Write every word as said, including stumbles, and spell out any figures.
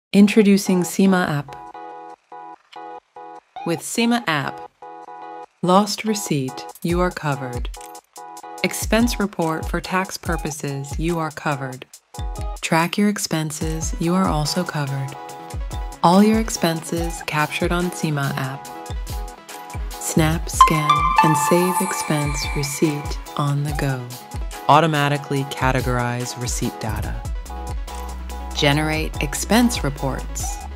Introducing SEMA app. With SEMA app, lost receipt, you are covered. Expense report for tax purposes, you are covered. Track your expenses, you are also covered. All your expenses captured on SEMA app. Snap, scan, and save expense receipt on the go. Automatically categorize receipt data. Generate expense reports.